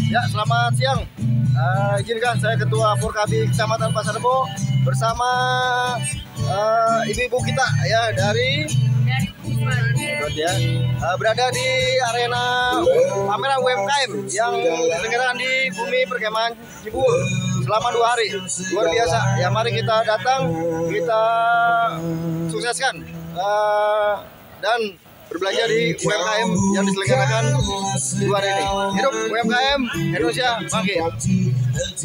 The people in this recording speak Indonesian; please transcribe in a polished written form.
Ya, selamat siang. Izinkan saya Ketua Porkabi Kecamatan Pasar Rebo bersama ibu-ibu kita ya dari ya, berada di arena pameran UMKM yang diselenggarakan di Bumi Perkemahan Cibubur selama 2 hari. Luar biasa. Ya, mari kita datang, kita sukseskan dan berbelanja di UMKM yang diselenggarakan 2 hari ini. Hidup UMKM Indonesia bangkit.